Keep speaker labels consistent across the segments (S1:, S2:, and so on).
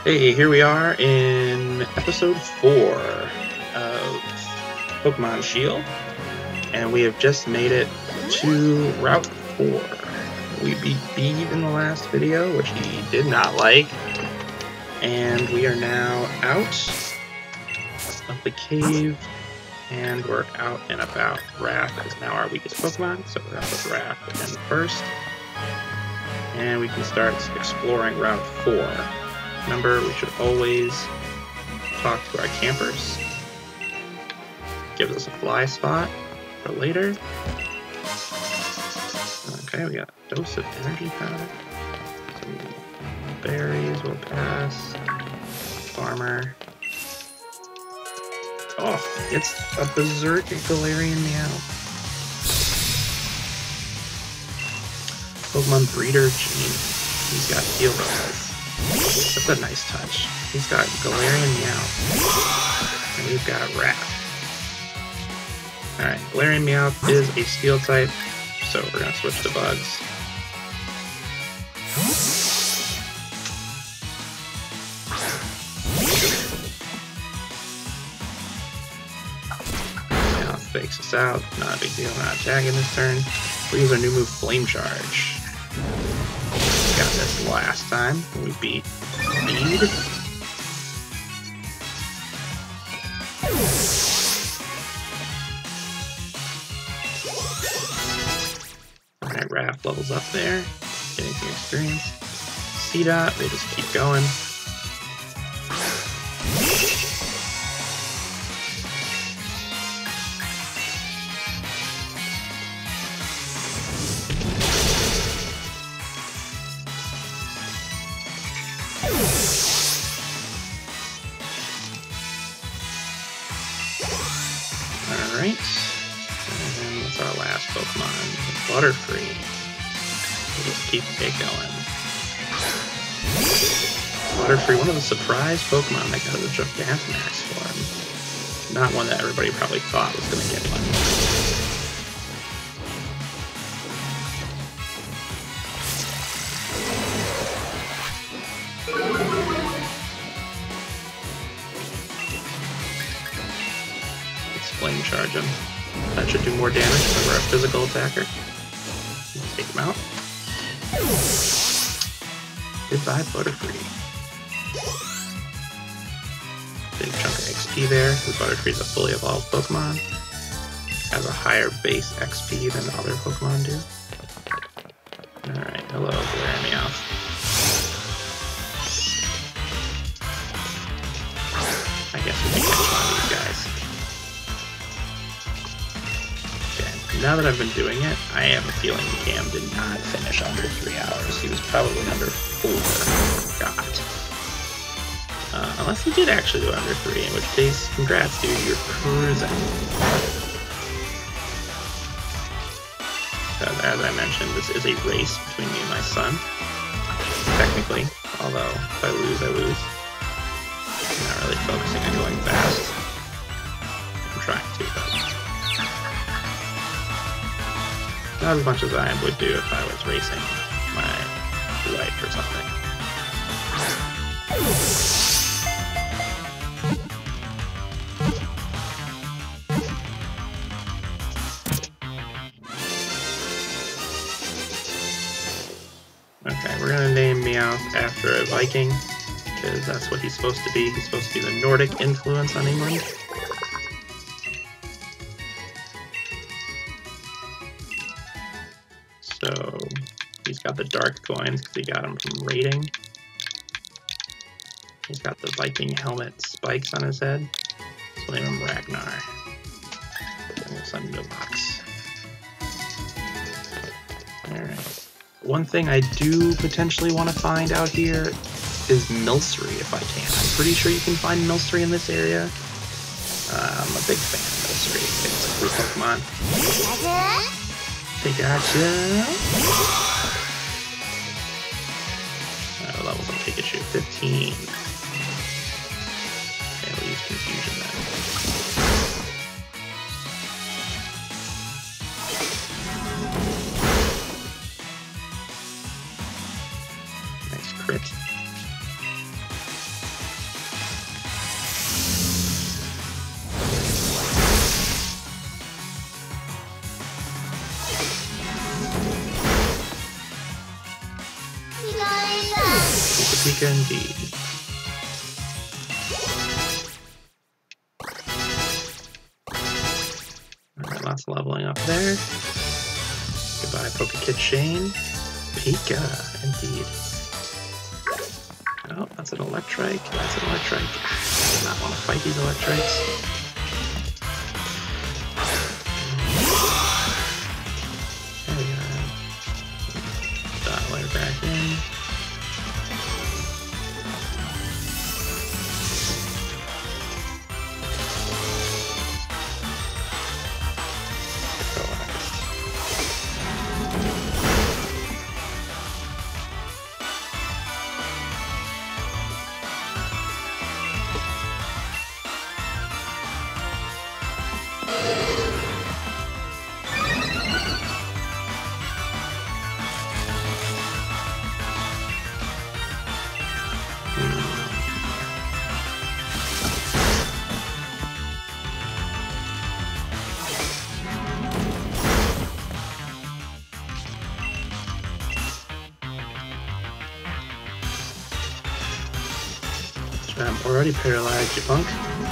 S1: Hey, here we are in episode 4 of Pokemon Shield, and we have just made it to Route 4. We beat Bede in the last video, which he did not like, and we are now out of the cave, and we're out and about. Wrath is now our weakest Pokemon, so we're going to put Wrath in first, and we can start exploring Route 4. Remember, we should always talk to our campers. Gives us a fly spot for later. Okay, we got a dose of energy powder. Some berries will pass. Farmer. Oh, it's a berserk Galarian Meow. Pokemon Breeder Gene. He's got Eldegoss. That's a nice touch. He's got Galarian Meow. And we've got Wrath. Alright, Galarian Meow is a steel type, so we're going to switch to bugs. Meow fakes us out. Not a big deal, not attacking this turn. We'll use our new move, Flame Charge. Got this last time when we beat Bede. Alright, Raph levels up there, getting some experience. C-Dot, they just keep going. Alright, and what's our last Pokemon? Butterfree. We'll just keep it going. Butterfree, one of the surprise Pokemon that got a Gigantamax form. Not one that everybody probably thought was going to get one. Flame Charge him. That should do more damage than we're a physical attacker. Take him out. Goodbye, Butterfree. Big chunk of XP there. Butterfree's a fully evolved Pokemon. Has a higher base XP than other Pokemon do. Alright, hello, Galarian Meow. I guess we can catch one of these guys. Now that I've been doing it, I have a feeling Cam did not finish under 3 hours. He was probably under 4. God. Unless he did actually do under 3, in which case, congrats, dude, you're cruising. Because, as I mentioned, this is a race between me and my son. Technically, although if I lose, I lose. I'm not really focusing on going fast. I'm trying to, but not as much as I would do if I was racing my wife or something. Okay, we're gonna name Meowth after a Viking, because that's what he's supposed to be. He's supposed to be the Nordic influence on England. So he's got the dark coins because he got them from raiding. He's got the Viking helmet spikes on his head. So we'll name him Ragnar. And we'll send him to a box. Alright. One thing I do potentially want to find out here is Milcery if I can. I'm pretty sure you can find Milcery in this area. I'm a big fan of Milcery. It's a cool Pokemon. Pikachu. Levels on Pikachu. 15. Okay, we'll use Confusion then. Nice crit. Pika indeed. Alright, lots of leveling up there. Goodbye, Pokekid Shane. Pika, indeed. Oh, that's an Electrike. That's an Electrike. I do not want to fight these Electrites. There we go. Let her back in. I'm already paralyzed, you punk.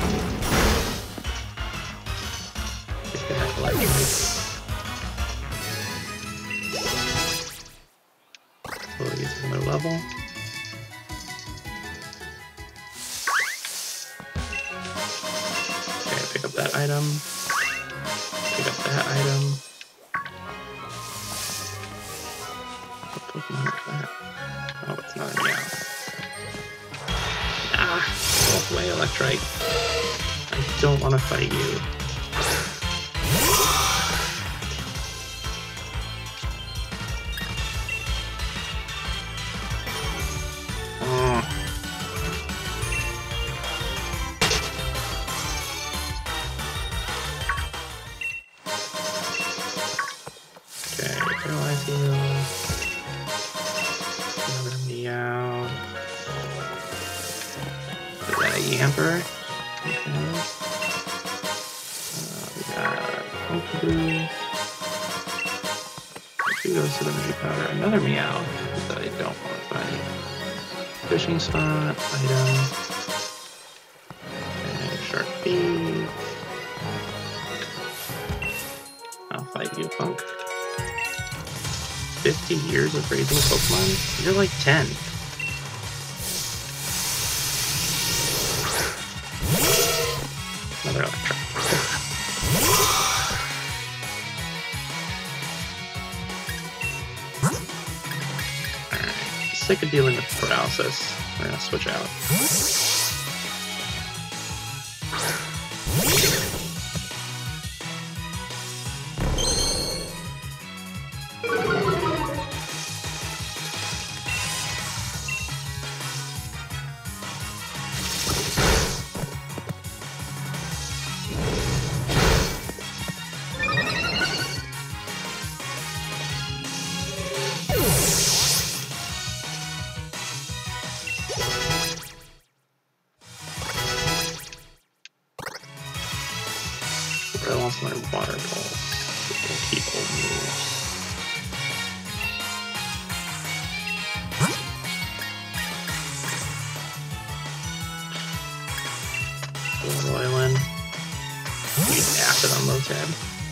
S1: Just gonna have to like slowly get to another level. Okay, pick up that item. Pick up that item. What Pokemon is that? Oh, it's not a Meow. Walk away, Electrike. I don't want to fight you. Okay, paralyze you. Another Meow. Yamper. Okay. We got Pokeball. Two goes to the Energy Powder. Another Meow that I don't want to fight. Fishing Spot, item. And Shark Feed. I'll fight you, punk. 50 years of raising Pokemon? You're like 10. Another Electric. Alright. Sick of dealing with paralysis. We're gonna switch out. I lost my Water Pulse. It will keep all moves. Royland. Use Acid on Lotad.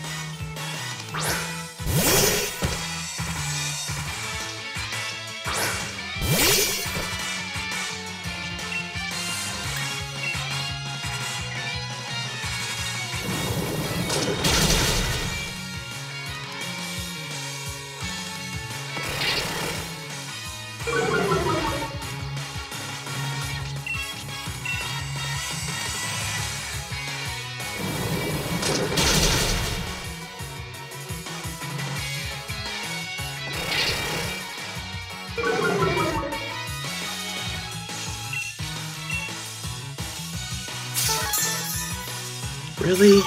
S1: Really?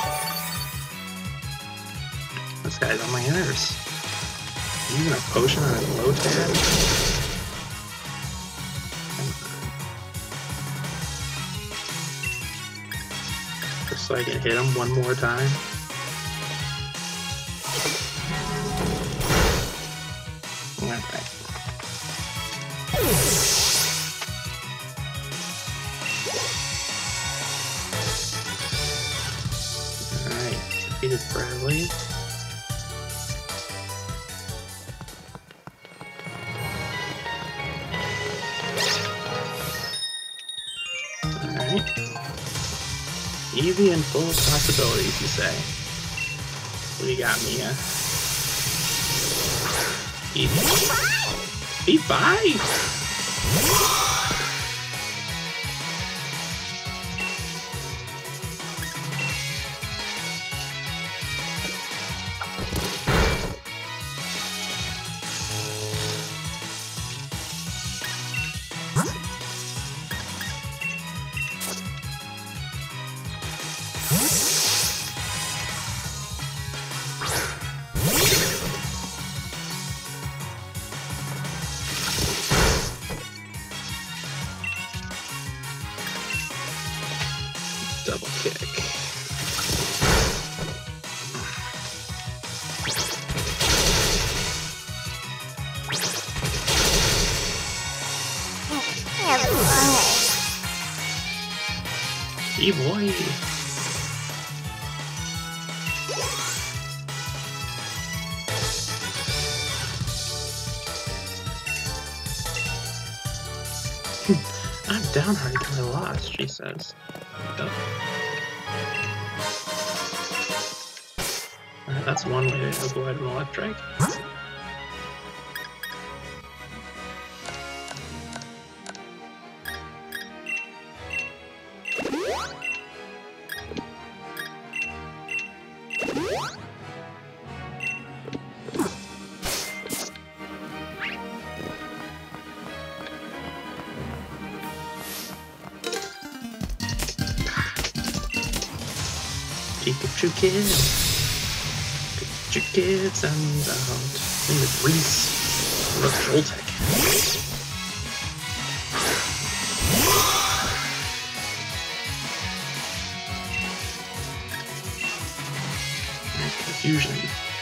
S1: This guy's on my nerves. Using a potion on his Lotad? Just so I can hit him one more time. Alright. defeated Bradley. Alright. Easy and full of possibilities, you say. What do you got, Mia? Easy. B5! Double kick. Hey boy. I'm downhearted because I lost, she says. Oh. Alright, that's one way to avoid an electric. Pikachu kid. Pikachu kid sends out. I think it's Reese. Or Joltek. Confusion.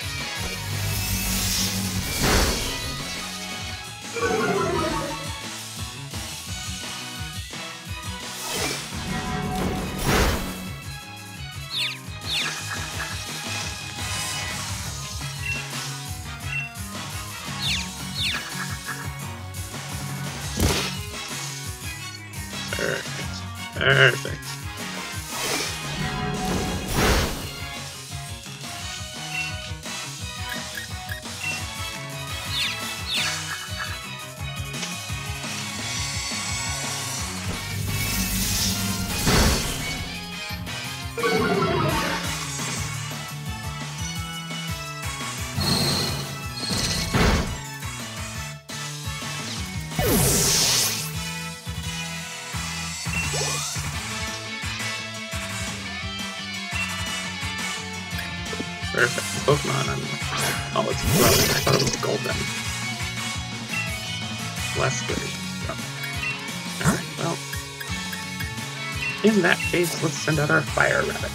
S1: Perfect. Perfect. Pokemon. Oh, it's Glowing. I thought it was Golden. Less good. Alright, well. In that case, let's send out our Fire Rabbit.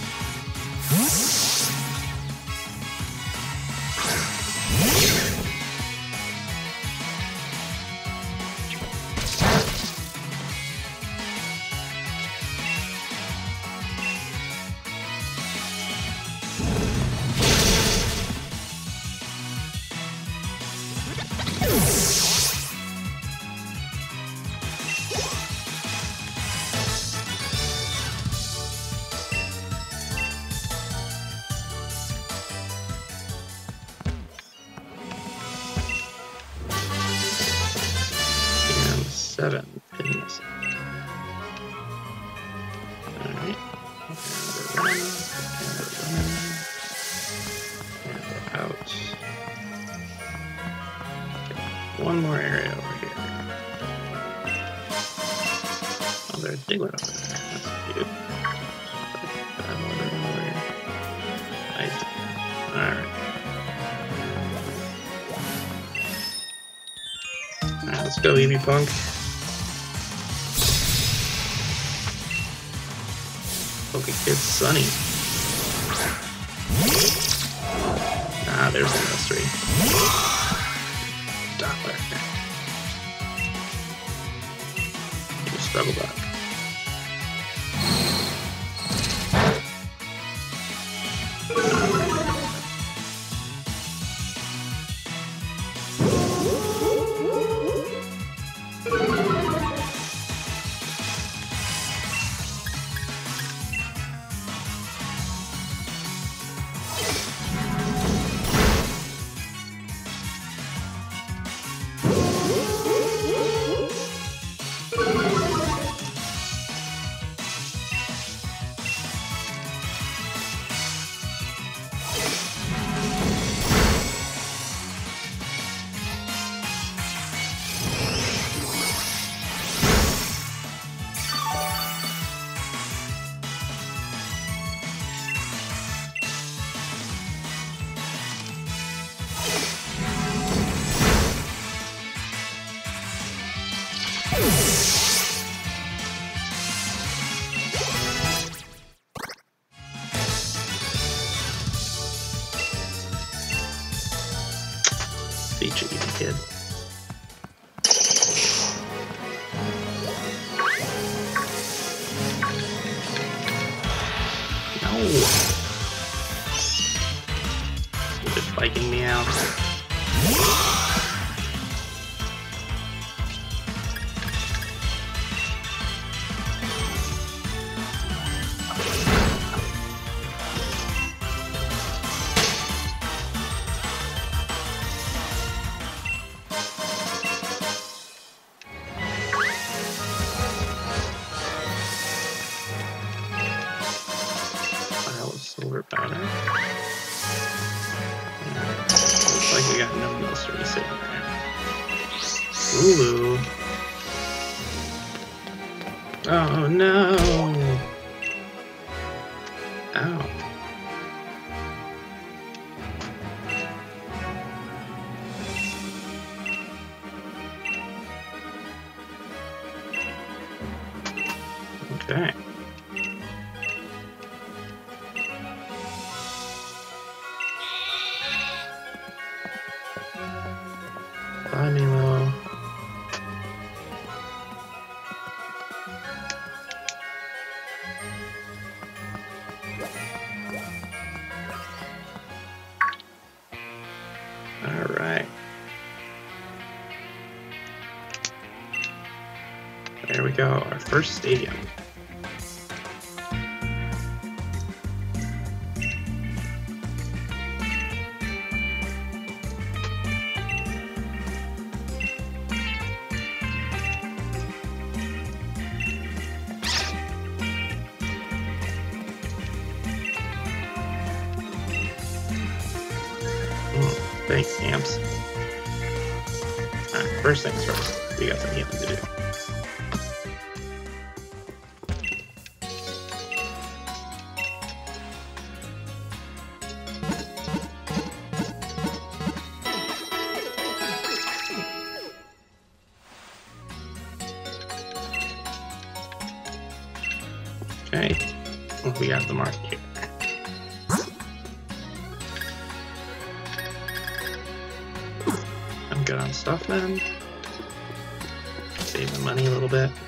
S1: And 7 pins. Alright. And we're running. And we're out. One more area over here. Oh, there's a Diglett over there. That's cute. Nice. Alright. Alright, let's go, Eevee Punk. Pokekid Sunny. Ah, there's the mystery. Doppler. You struggle back. Stupid Viking meow. Silver powder. Looks like we got no mystery sitting there. Wooloo. Oh no! Ow. Okay. Bye, Milo. All right. There we go, our first stadium. Thanks, Camps. Alright, first things first. We got some healing to do. Okay, we got the mark here. Good on stuff then. Saving money a little bit.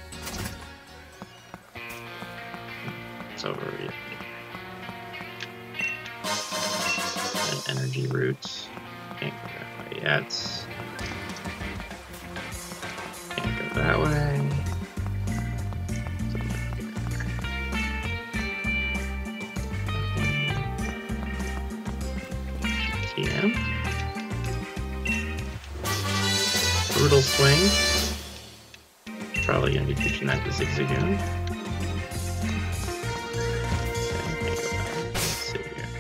S1: It's over yet. And energy roots. Can't go that way yet. Can't go that way. TM. Brutal swing. Probably going to be teaching that to Zigzagoon. Let's see here.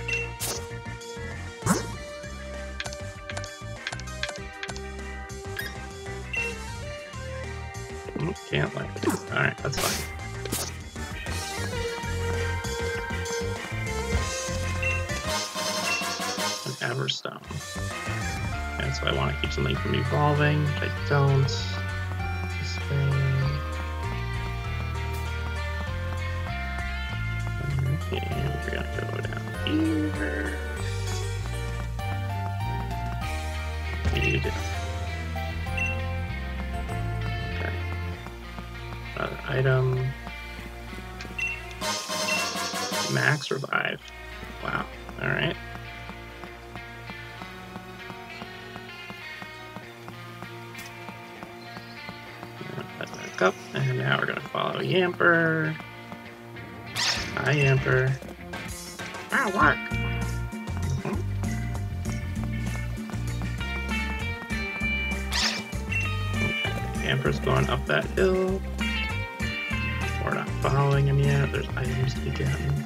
S1: Can't like it. Alright, that's fine. An Everstone. And so I want to keep something from evolving, which I don't. This thing. And we're going to go down here. Need. Okay. Another item. Max revive. Wow. Alright. Up, and now we're gonna follow Yamper. Hi, Yamper. Ah, work. Okay, Yamper's going up that hill. We're not following him yet. There's items to be gotten.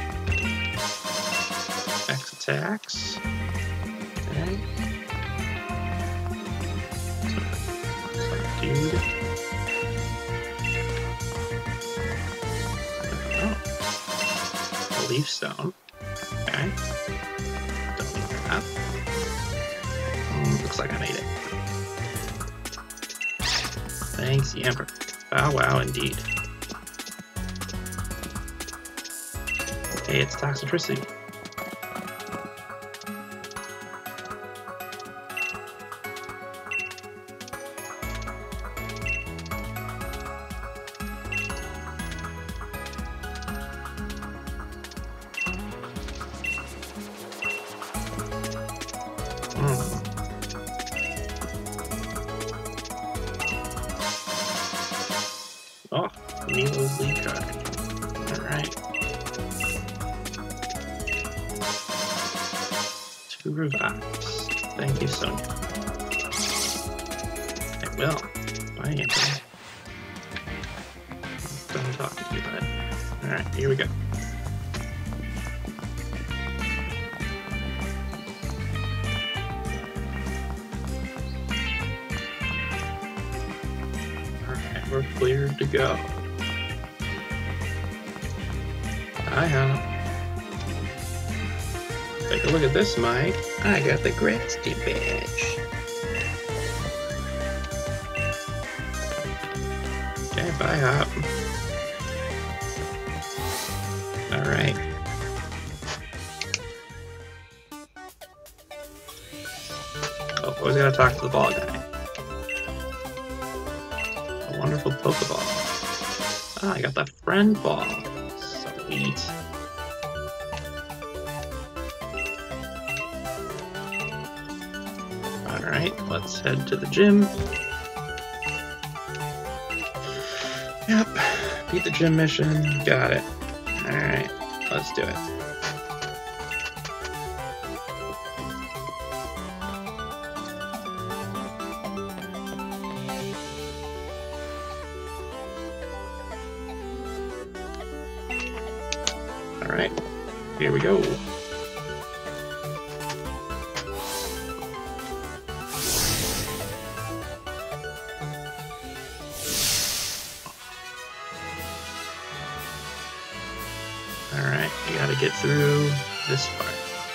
S1: X attacks. Okay. Some dude. Leaf stone. Okay. Don't need that. Looks like I made it. Thanks, Yamper. Bow wow, indeed. Okay, it's Toxicity. Oh, Milo's lead card. Alright. 2 revives. Thank you, Sonia. I will. Bye, Anthony. I'm done talking to you, bud. Alright, here we go. Alright, we're cleared to go. Hi-ho. Take a look at this, Mike. I got the Grasty badge. Okay, bye, Hop. Alright. Oh, always gotta talk to the ball guy. A wonderful Pokeball. Ah, I got the friend ball. Sweet. Alright, let's head to the gym. Yep, beat the gym mission. Got it. Alright, let's do it. Alright, here we go. Alright, we gotta get through this part.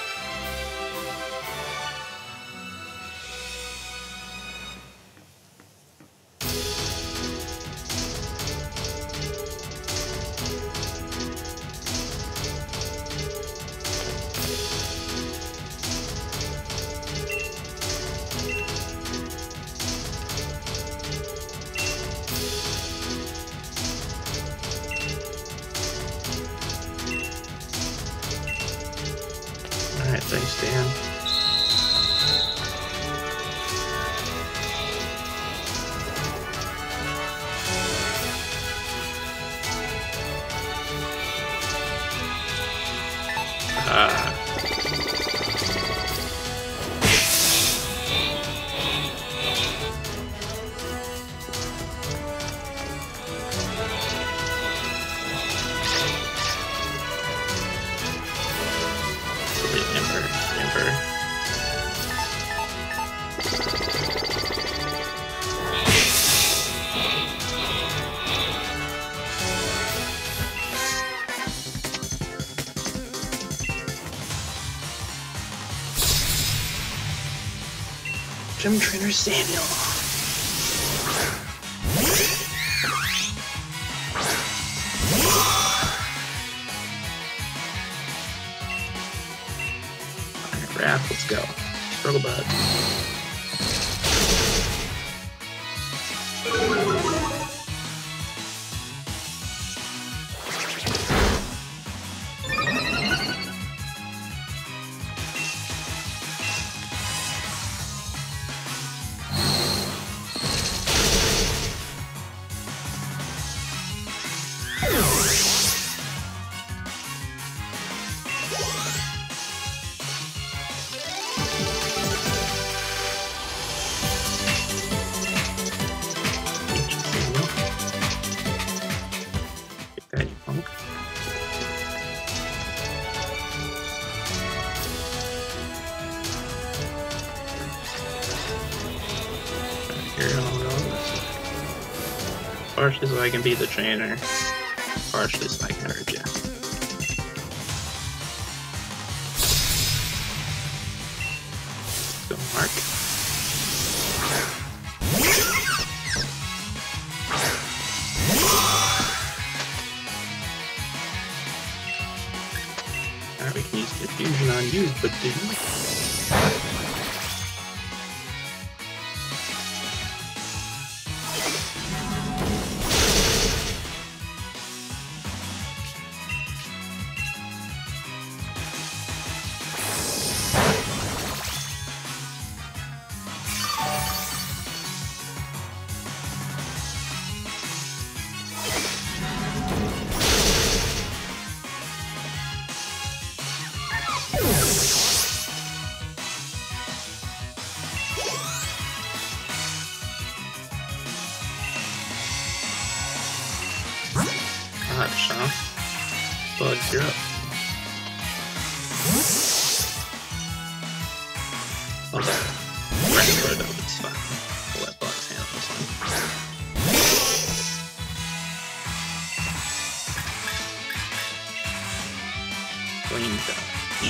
S1: Alright, thanks, Dan. Gym Trainer Samuel. Alright, Raph, let's go. Struggle Bud. Partially so I can be the trainer, partially so I can hurt you. Go, Mark. Alright, we can use Diffusion on you, but dude. dash off. Bug, you're up. Hold on. We're gonna put it up, it's fine. We'll let Bugs handle this one. Flame dodge.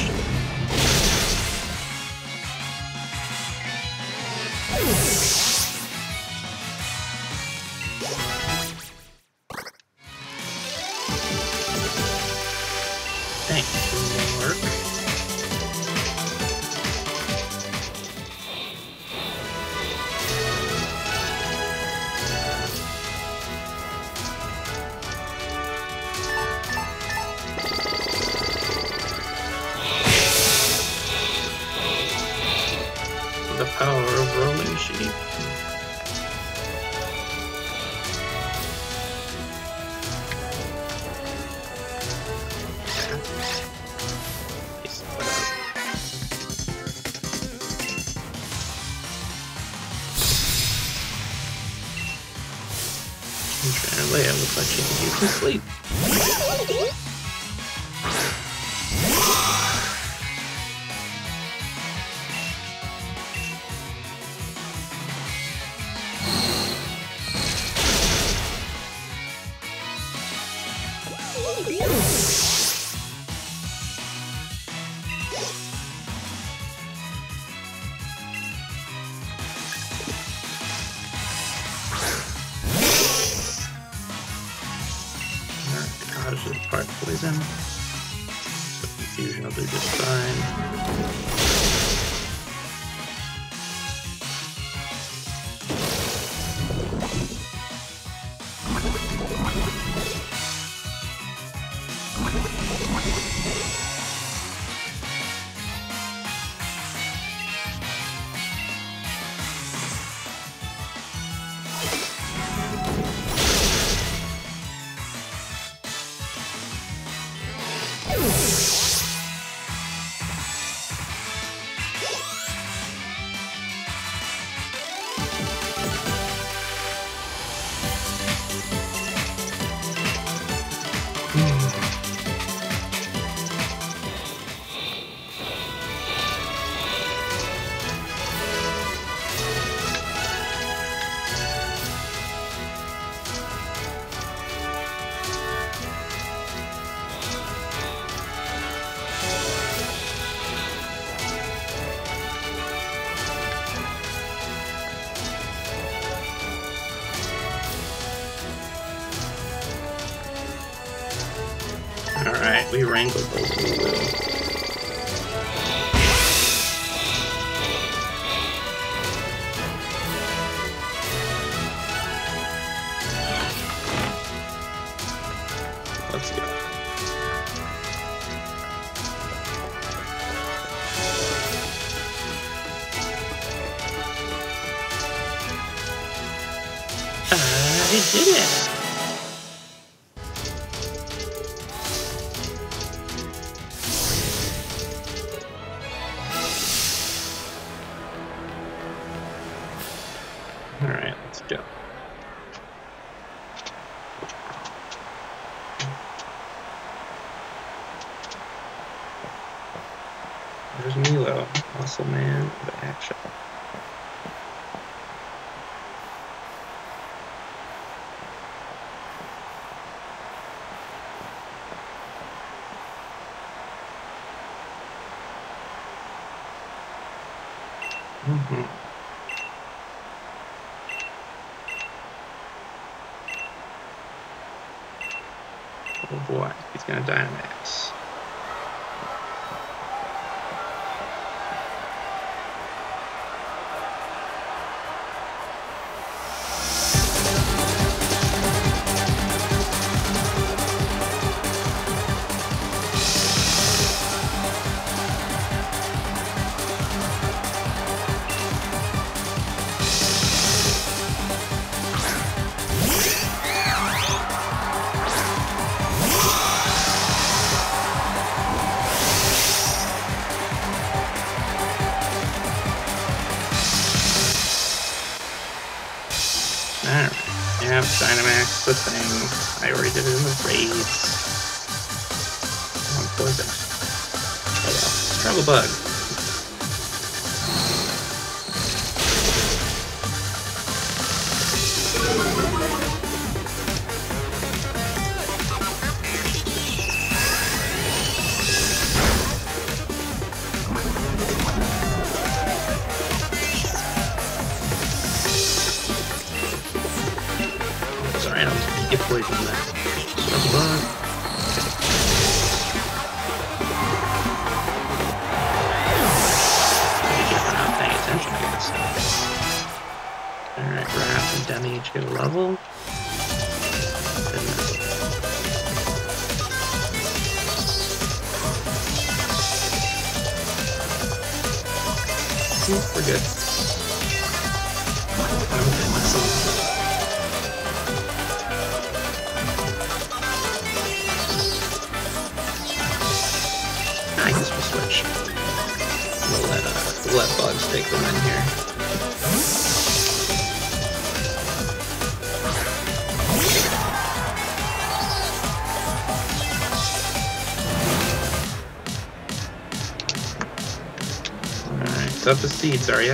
S1: Thanks, work. The power of rolling sheep. Leia looks like she can use some sleep. Part poison. So confusion will do just fine. Alright, we wrangled those Wooloo. Let's go. I did it! Alright, let's go. There's Milo, muscle man of action. Oh boy, he's gonna Dynamax. the thing. I already did it in the raids. Oh, poison. Oh well. Struggle bug. Sorry, I don't get away from that. Struggle bug. Alright, Wrath and Demi each get a level. Goodness. We're good. I guess we'll switch. We'll let bugs take the win here. Up the seeds, are ya?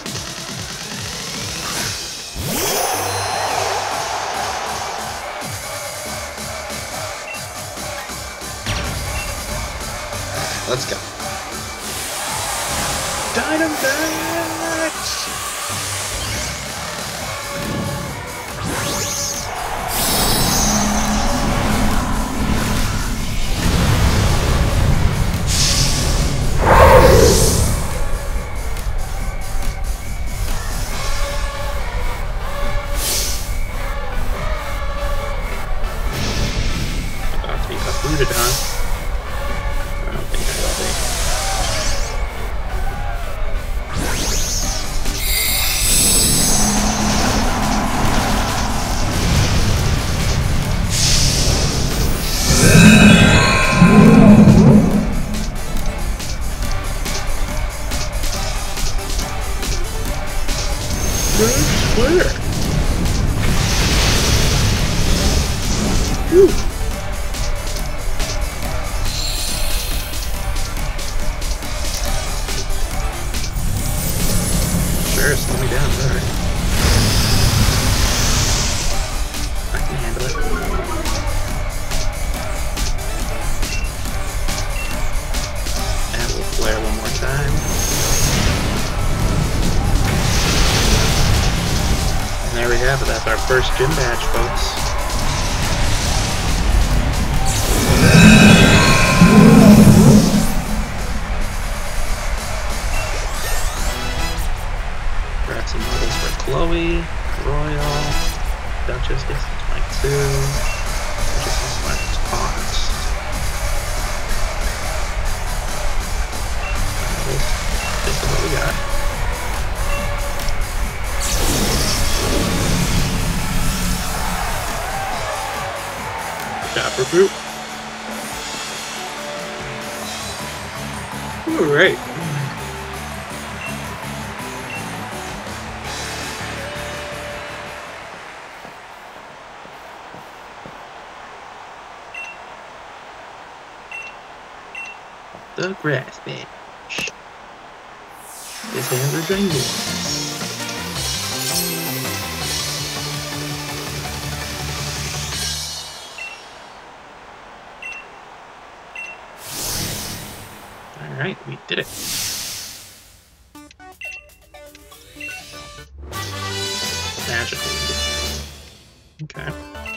S1: Let's go. Dynamax! Huh? I don't think I will be. Good clear. Whew. Slow me down, alright. I can handle it. And we'll flare one more time. And there we have it. That's our first gym badge, folks. Some models for Chloe, Royal, Duchess gets like 2, Duchess is like Taunt. This is what we got. Chopper Group. Alright. The grass bench. His hands are ginormous. Alright, we did it. Magical. Okay.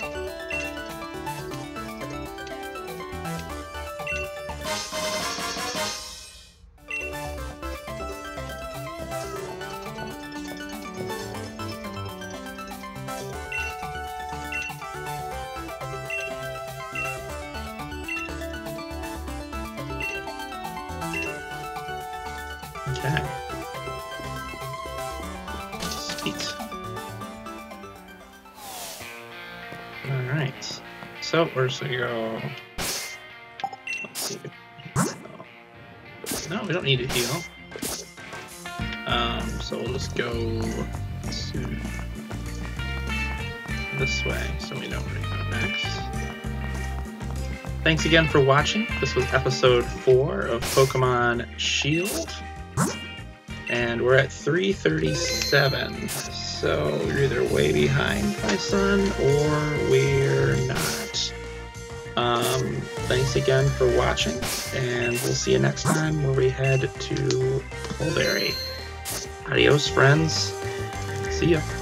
S1: Okay. Sweet. Alright. So, where's we go? Let's see. No, we don't need to heal. So we'll just go to this way so we know where to go next. Thanks again for watching. This was episode 4 of Pokemon Shield. And we're at 337. So we're either way behind my son or we're not. Thanks again for watching, and we'll see you next time where we head to Mulberry. Adios, friends. See ya.